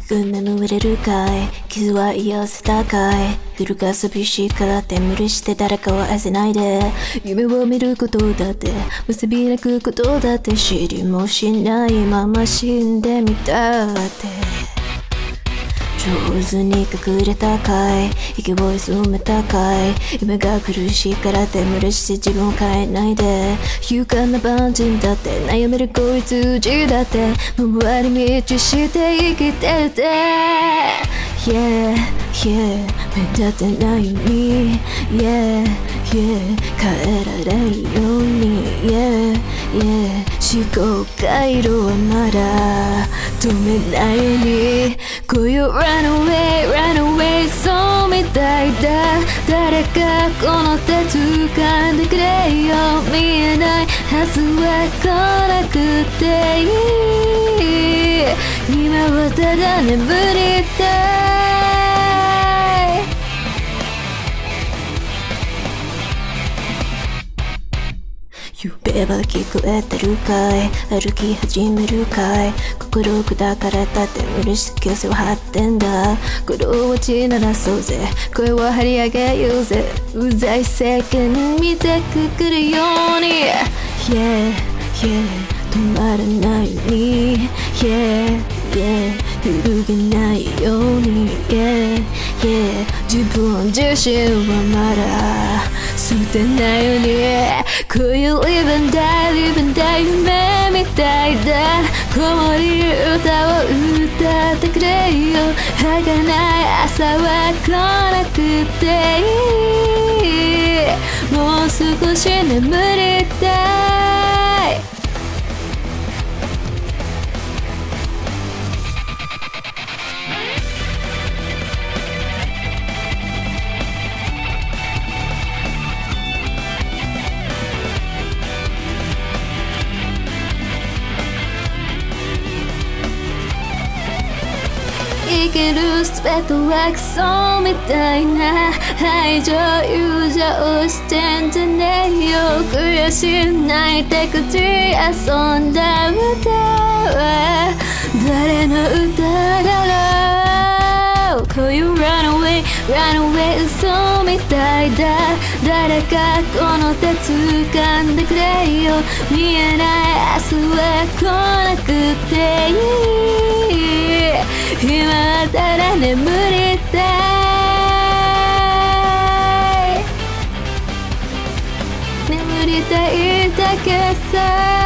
く眠れるかい、傷は癒せたかい。夜が寂しいからって無理して誰かを愛せないで。夢を見ることだって結び泣くことだって知りもしないまま死んでみたって。上手に隠れたかい、息を潜めたかい。夢が苦しいからって無理して自分を変えないで。勇敢な万人だって悩めるこいつじだって回り道して生きてて Yeah, yeah 目立てないように Yeah, yeah 変えられるように Yeah, yeah 思考回路はまだ止めないようにこういう Run away, run away そうみたいだ誰かこの手掴んでくれよ見えないはずは来なくていい今はただ眠りたい夢は聞こえてるかい歩き始めるかい心砕かれたって無理して強制を張ってんだ鼓動を地鳴らそうぜ声を張り上げようぜうざい世間見てくくるように Yeah, yeah 止まらないように Yeah, yeah 揺るげないように Yeah, yeah 自分自身はまだ捨てないようにこういう Live and die, live and die 夢みたいだ子守歌を歌ってくれよ儚い朝は来なくていいもう少し眠りたい生きるすべてはクソみたいな愛情友情してんじゃねえよ悔し泣いて口遊んだ歌は誰の歌だろうこういう Run away, run away 嘘みたいだ誰かこの手掴んでくれよ見えない明日は来なくていい今はただ眠りたい眠りたいだけさ